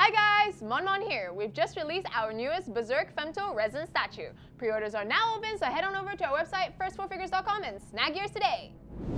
Hi guys, Mon here. We've just released our newest Berserk Femto Resin statue. Pre-orders are now open, so head on over to our website, firstfourfigures.com and snag yours today.